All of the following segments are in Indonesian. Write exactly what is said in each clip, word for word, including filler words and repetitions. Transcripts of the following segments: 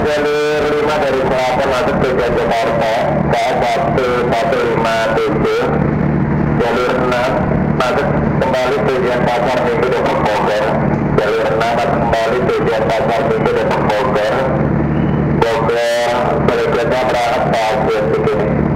jalur lima dari selatan masuk tujuan Jakarta K satu satu lima tujuh. Jalur enam masuk kembali tujuan Pasar Minggu Depok Bogor. Jalur enam masuk kembali tujuan Pasar Minggu Depok Bogor. Bogor berikutnya berangkat Stasiun Tiba.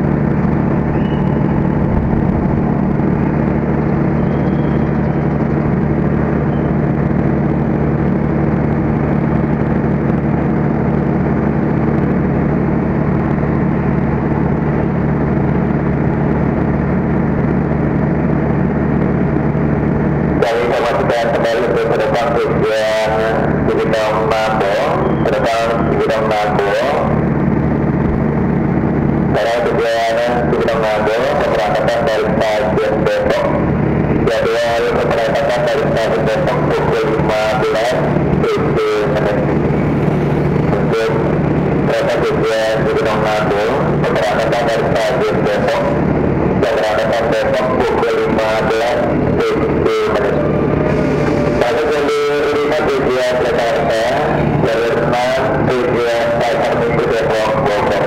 Kembali ke depan tujuan Cibinong Mabo, ke depan Cibinong Mabo. Sekarang tujuan Cibinong Mabo, keberangkatan dari Stasiun Depok. Jadwal keberangkatan dari Stasiun Depok pukul lima belas tujuh menit. Untuk kereta tujuan Cibinong Mabo, keberangkatan dari Stasiun Depok. Keberangkatan Depok pukul lima belas tujuh menit. Satu jalur lima tujuan Jakarta, jalur enam tujuan Pasar Minggu Depok Bogor.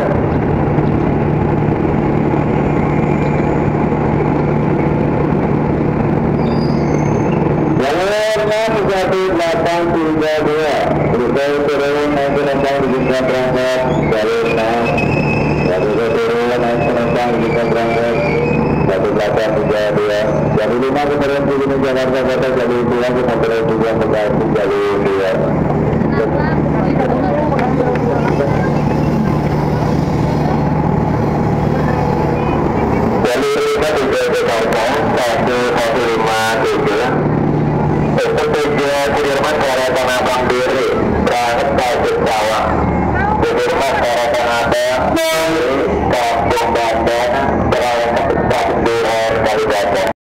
Jalur enam satu delapan tiga dua, rute turun naik penumpang dibuka berangkat. Jalur enam satu turun naik penumpang dibuka berangkat. Satu delapan tiga dua. Jalur lima kemudian Cibinong Jakarta Kota, jalur dua kemudian juga Bekasi jalur dua. Jalur lima tujuan Jakarta satu satu lima tujuh. Untuk tujuan Sudirman ke arah Tanah Abang Diri berangkat Stasiun Sawah. Sudirman ke arah Tanah Abang Diri Kampung Bandan berangkat Stasiun Kalibata.